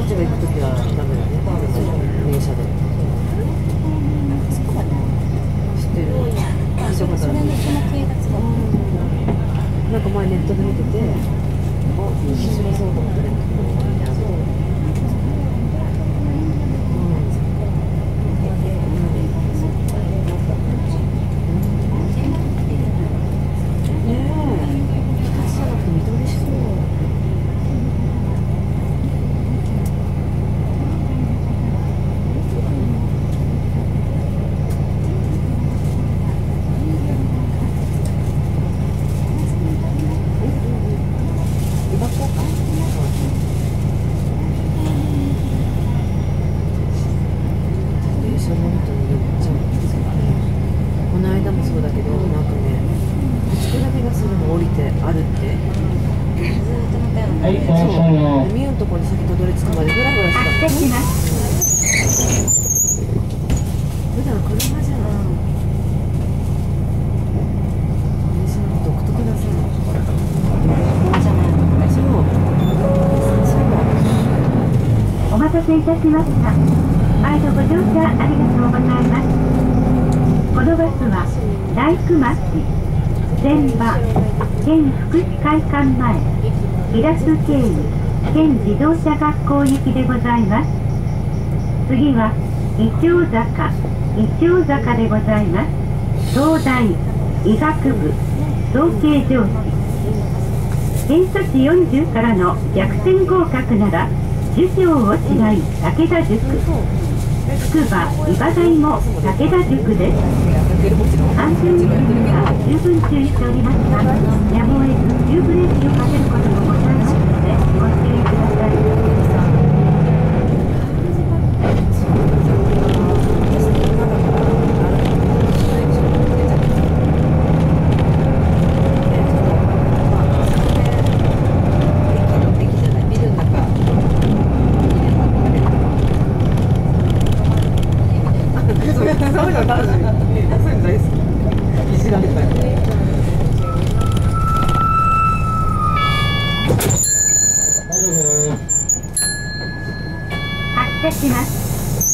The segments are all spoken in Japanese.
ちが行くときはダメだね。電車で。知ってる。聞いたことある。なんか前ネットで見てて、面白そうだったね。 お待たせいたしました。毎度ご乗車ありがとうございます。このバスは大工町前場県福祉会館前平須経由県自動車学校行きでございます。次はイチョウ坂でございます。東大医学部造形上智偏差値40からの逆転合格なら授業をしない武田塾、筑波伊庭大も武田塾です。安全運転は十分注意しておりますが、やむを得ず急ブレーキをかけることもございますのでご注意ください。発車します。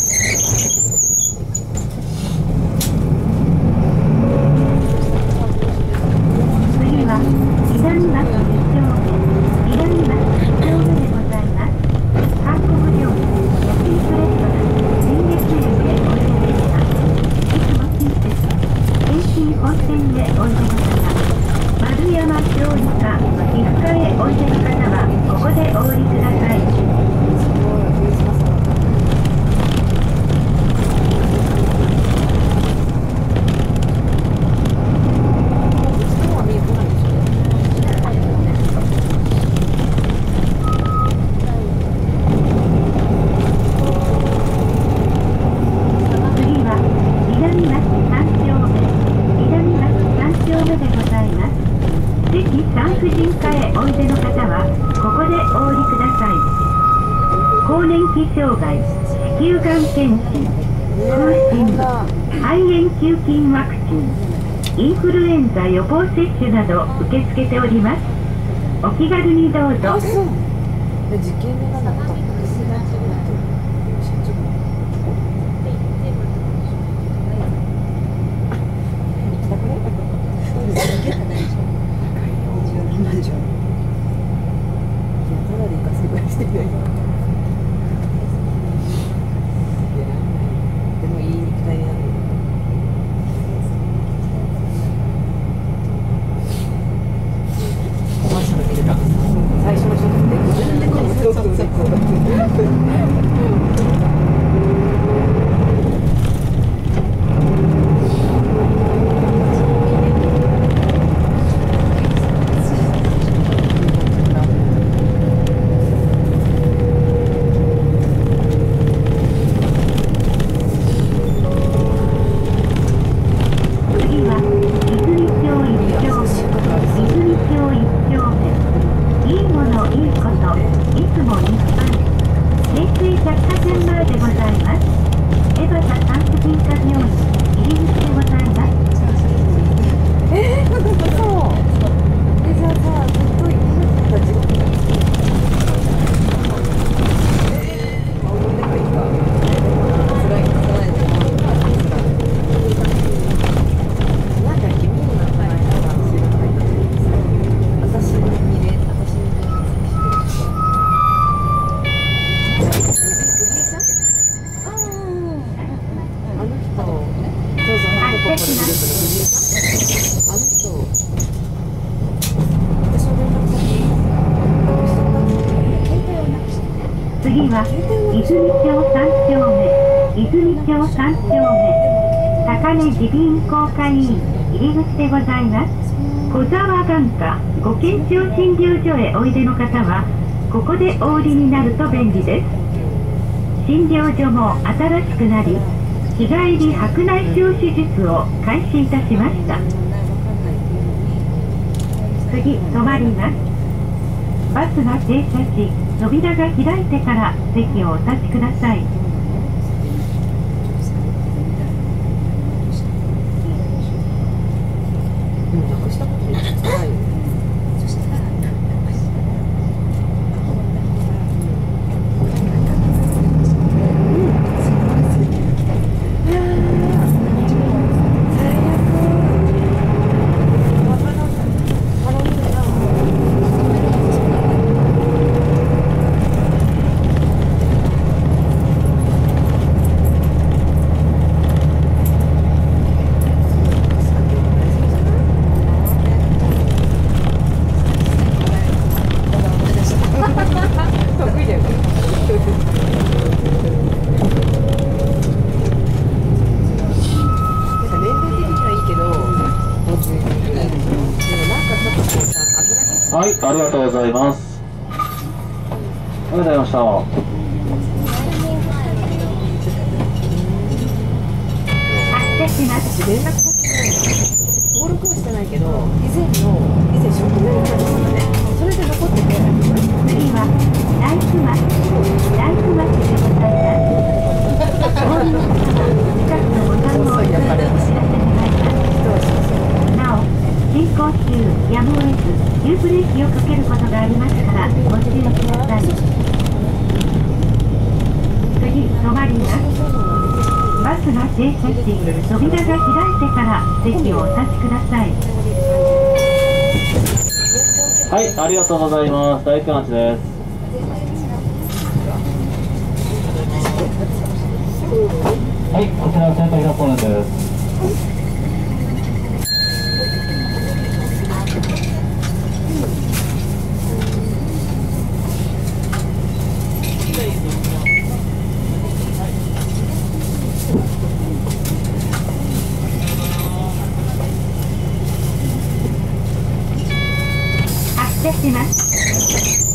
次は南町2丁目、南町2丁目でございます。韓国料理焼肉レストラン新月園でおいででした。いつも親切天津本店でおいでの方、丸山調理科皮膚科へおいでの方はここでお降りください。産婦人科へおいでの方はここでお降りください。更年期障害、子宮がん検診、風疹、肺炎球菌ワクチン、インフルエンザ予防接種など受け付けております。お気軽にどうぞ。 実験がなかった次は泉町3丁目、泉町3丁目、高根耳鼻咽喉科医院入り口でございます。小沢眼科ご健長診療所へおいでの方は、ここでお降りになると便利です。診療所も新しくなり、日帰り白内障手術を開始いたしました。次、止まります。バスが停車し、扉が開いてから席をお立ちください。 はい、ありがとうございます。ありがとうございました。 連絡先登録をしてないけど、以前職名があるのね。それで残ってて。 次は大工町でございます。お降りの方は近くのボタンを押してお知らせ願います。なお、進行中やむを得ず急ブレーキをかけることがありますからご注意ください。次、止まります。バスが停車し、扉が開いてから席をお立ちください。 はい、ありがとうございます。大工町です。はい、こちらセンター100本です。 発車します。